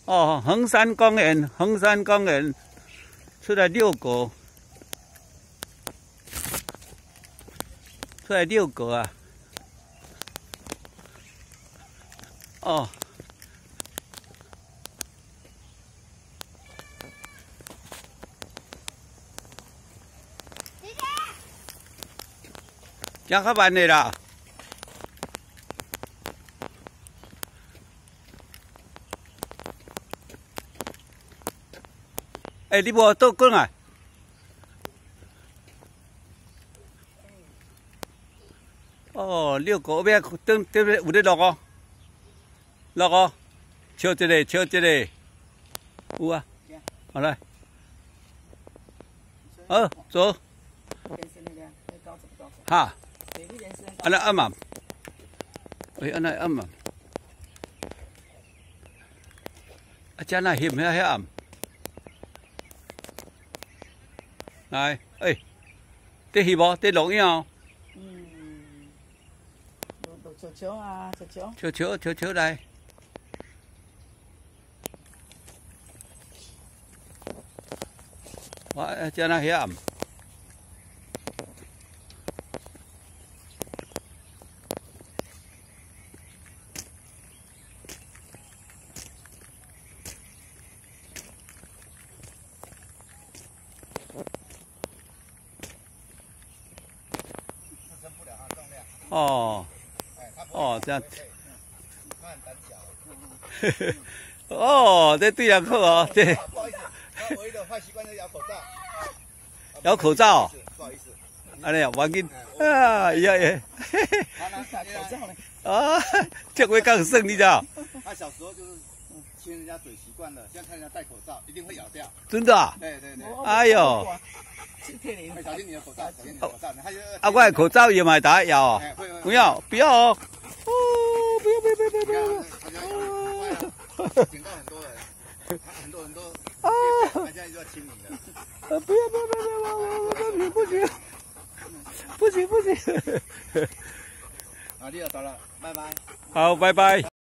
哦，衡山公园，衡山公园出来遛狗，出来遛狗啊！哦，行较慢的啦。 欸，你无倒转啊？哦，遛狗边等对不对？有咧落哦，落哦，笑一个，笑一个，有啊，好来，好走，哈，安尼按嘛，喂，安尼按嘛，啊，遮那翕遐暗。 来，欸，在翕无？在录影哦。 录球球啊，球球。 球球，球球来。哇，遮那遐暗。哦，哦，这样。他很胆小。哦，这对人好哦，这。 不好意思，他唯一的坏习惯就是咬口罩。 咬口罩。 不好意思。 安尼啊，要紧。啊，呀呀。 他拿下口罩呢。 啊，这回更胜，你知道？ 他小时候就是亲人家嘴习惯了，现在看人家戴口罩，一定会咬掉。 真的啊？ 对对对。 哎呦。 小心你的口罩，小心你的口罩。 啊，我的口罩也买打咬哦。不要，不要哦。哦，不要，不要，不要，不要。 警告很多人，很多人都啊， 他现在就要亲你的。 不要，不要，不要，不行，不行，不行，不行。 啊，你要走了，拜拜。 好，拜拜。